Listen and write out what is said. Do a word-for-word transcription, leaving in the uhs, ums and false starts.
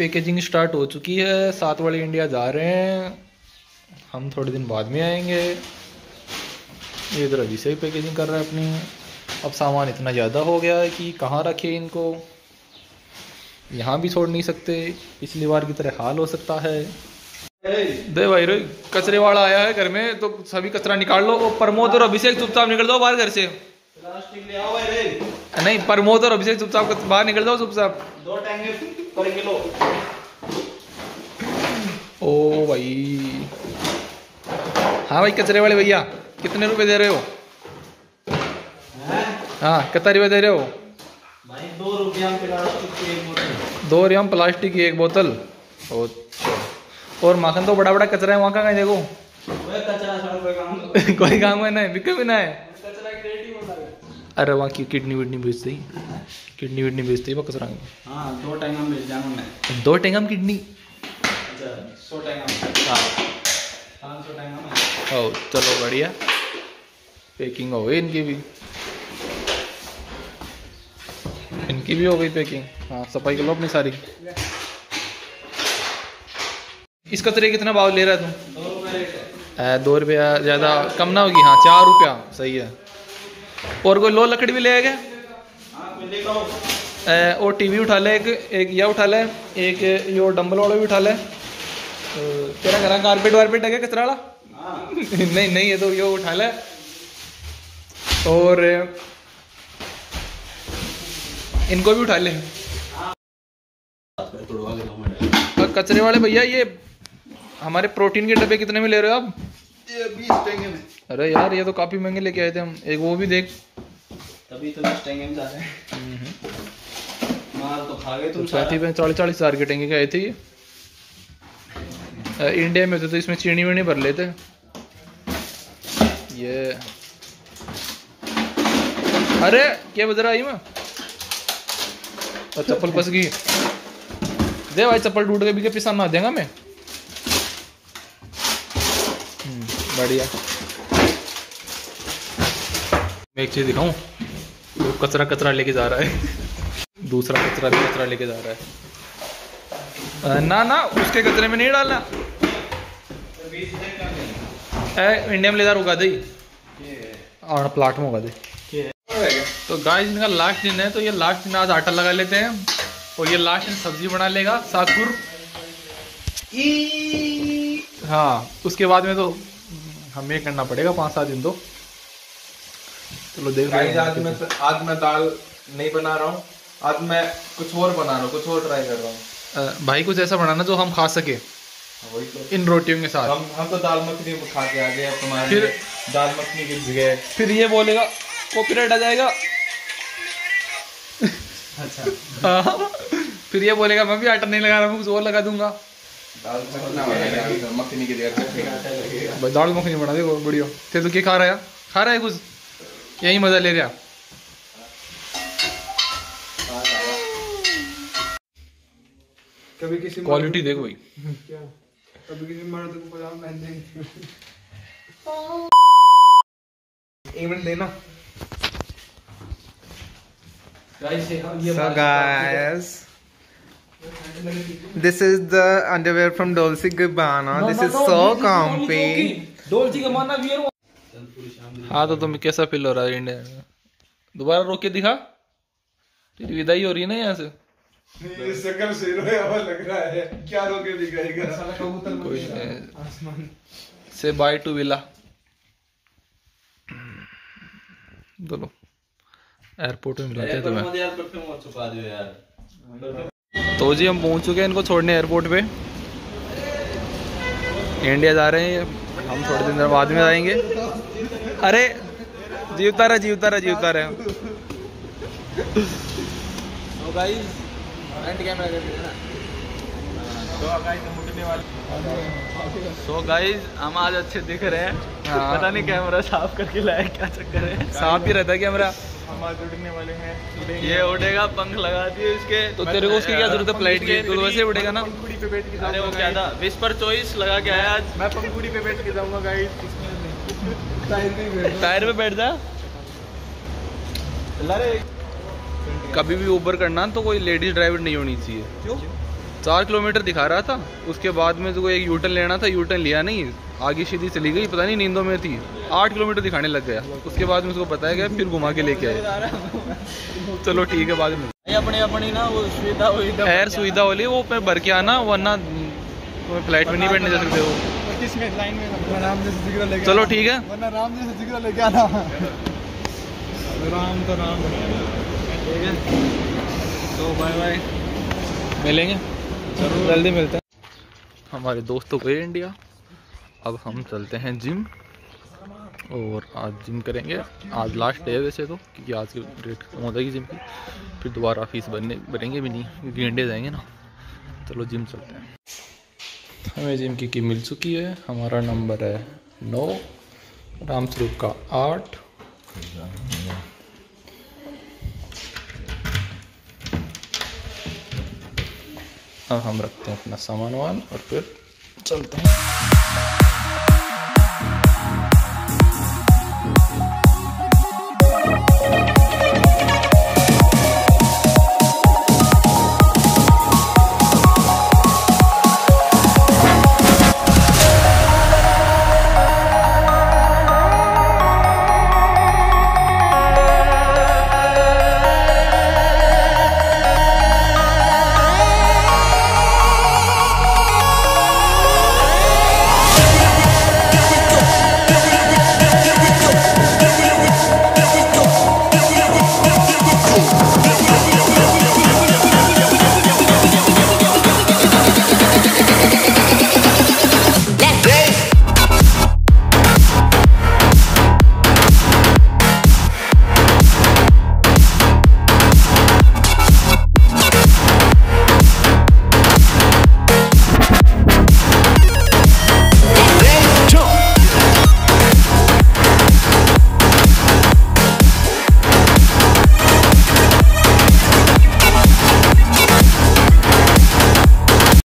Packaging start हो चुकी है। सात वाले इंडिया जा रहे हैं, हम थोड़े दिन बाद में आएंगे। ये इधर अभी से ही पैकेजिंग कर रहा है अपनी। अब सामान इतना ज़्यादा हो गया है कि कहाँ रखे इनको, यहाँ भी छोड़ नहीं सकते, पिछली बार की तरह हाल हो सकता है। दे भाई रे, कचरे वाला आया है घर में तो सभी कचरा निकाल लो। और प्रमोद और अभिषेक चुपचाप निकल दो बाहर घर से। प्लास्टिक ले आओ रे। नहीं, प्रमोद और अभिषेक चुपचाप बाहर निकल जाओ चुपचाप। दो टैंगे पर किलो। ओ भाई, हाँ भाई कचरे वाले भैया, कितने रुपए दे रहे हो? हाँ, कितना रुपये दे रहे हो भाई? दो रुपया प्लास्टिक की एक बोतल। दो रुपया प्लास्टिक की एक बोतल। अच्छा, और माखन तो बड़ा बड़ा कचरा है वहाँ का, कहीं देखो। कचरा कोई काम कोई काम है ना, बिके भी ना है। कचरा की रेट ही बता रहे। अरे वहाँ की किडनी विडनी बेचते ही, किडनी विडनी बेचते ही वो कचरा। हाँ, दो टैंगा मिल जाऊंगा मैं। दो टेंगम किडनी। अच्छा, सौ टैंगा। हाँ पाँच सौ टैंगा में। ओ चलो बढ़िया, पैकिंग हो गई इनकी भी, इनकी भी हो गई पैकिंग। हाँ, सफाई कर लो अपनी सारी। इस कचरे कितना भाव ले रहा है तुम? दो रुपये रेट है। दो रुपया ज़्यादा कम ना होगी? हाँ, चार रुपया सही है। और कोई लो लकड़ी भी ले आएगा? हाँ, कोई ले लो। और टीवी उठा ले, एक एक यह उठा ले, एक यो डंबल वाला भी उठा ले। तेरा घर कारपेट वारपेट है क्या कचरा वाला? हाँ। नहीं नहीं, ये तो यो उठा ले। और इनको भी उठा ले। और कचरे वाले भैया, ये हमारे प्रोटीन के डब्बे कितने में ले रहे हो आप? ये बीस टैंगे में। अरे यार, ये तो काफी महंगे लेके आए थे हम। एक वो भी देख, तभी तो बीस टैंगे में जा रहे हैं। माल तो खा गए तुम। चालीस चालीस चालीस हजार के टेंगे के आए थे ये। इंडिया में होते तो इसमें चीनी वीनी भर लेते। ये अरे क्या बज रहा है मैं? चप्पल फंस गई। दे भाई, चप्पल टूट के भी के पिसा ना देगा मैं। बढ़िया। मैं एक चीज दिखाऊं, तो कचरा कचरा लेके जा रहा है, दूसरा कचरा भी कचरा लेके जा रहा है। ना ना, उसके कचरे में नहीं डालना। ए, इंडिया में ले जा, रुका दे और प्लाट में उगा दे। तो गाइस, इनका लास्ट दिन है, तो ये लास्ट दिन आज आटा लगा लेते हैं और ये लास्ट दिन सब्जी बना लेगा साकुर। हाँ, उसके बाद में तो हमें करना पड़ेगा पाँच सात दिन तो। चलो देख रहे हैं। आज मैं आज मैं दाल नहीं बना रहा हूँ, आज मैं कुछ और बना रहा हूँ, कुछ और ट्राई कर रहा हूँ। भाई कुछ ऐसा बनाना जो हम खा सके वही तो, इन रोटियों के साथ। हम हम तो दाल मखनी खा के आ गए, अब तुम्हारे फिर दाल मखनी की जगह फिर ये बोलेगा कॉपीराइट आ जाएगा। अच्छा। फिर ये बोलेगा मैं भी आटा नहीं लगा रहा हूँ, कुछ और लगा दूंगा। दाल मखनी की जगह भाई दाल मखनी बना दे बढ़िया। ते तो क्या खा रहा है? खा रहा है कुछ, यही मजा ले रहा। कभी किसी क्वालिटी देखो भाई। क्या कभी किसी मर्द को पजामा पहन देंगे। एक मिनट देना। So guys, this is the underwear from Dolce Gabbana. No, this no, is no, so comfy. Dolce Gabbana wear। हाँ, तो तुम्हें कैसा फील हो रहा है इंडिया में? दोबारा रोक के दिखा, तेरी विदाई हो रही है ना यहाँ से। ये शक्ल से रोया हुआ लग रहा है, क्या रोके दिखाएगा? कोई नहीं, से बाय टू विला। दोनों एयरपोर्ट में मिलाते हैं तुम्हें। तो जी हम पहुंच चुके हैं इनको छोड़ने एयरपोर्ट पे। इंडिया जा रहे हैं हम, थोड़े दिन बाद में आएंगे। अरे जी उतारा जी उतारा जी उतारा। तो गाइस फ्रंट कैमरा कर देना। तो गाइस हम उठने वाले। सो गाइस हम आज अच्छे दिख रहे हैं। हाँ। पता नहीं कैमरा साफ करके लाया, क्या चक्कर है? साफ ही रहता है कैमरा। हम आज उड़ने वाले हैं। ये उड़ेगा, पंख लगा दिए इसके। तो तेरे को उसकी क्या जरूरत है फ्लाइट की? तो वैसे उड़ेगा ना। पंखुड़ी पे बैठ के अरे वो क्या था, विस्पर चॉइस लगा के आया आज। मैं पंखुड़ी पे बैठ के जाऊंगा गाइस। टायर पे बैठ टायर पे बैठ जा। कभी भी ऊबर करना तो कोई लेडीज ड्राइवर नहीं होनी चाहिए। क्यों? चार किलोमीटर दिखा रहा था, उसके बाद में तो एक यूटर्न लेना था, यूटर्न लिया नहीं, आगे सीधी चली गई, पता नहीं नींदों में थी। आठ किलोमीटर दिखाने लग गया, उसके बाद में उसको बताया गया, फिर घुमा के लेके आए। चलो ठीक है, बाद में अपनी अपनी ना वो सुविधा हुई खैर सुविधा वाली वो पे भर के आना, वरना तुम्हें फ्लाइट में नहीं बैठने दे सकते हो। किसमें लाइन में राम जैसे जिगरा लेके चलो ठीक है, वरना राम जैसे जिगरा लेके आना। राम तो राम ठीक है, तो बाय बाय, मिलेंगे जरूर, जल्दी मिलते हैं। हमारे दोस्त तो गए इंडिया, अब हम चलते हैं जिम, और आज जिम करेंगे। आज लास्ट डे है वैसे तो, क्योंकि आज की डेट खत्म हो जाएगी जिम की, फिर दोबारा फीस बनने बनेंगे भी नहीं, क्योंकि इंडिया जाएंगे ना। चलो जिम चलते हैं। हमें जिम की की मिल चुकी है, हमारा नंबर है नौ, रामस्वरूप का आठ। अब हम रखते हैं अपना सामान वामान और फिर चलते हैं।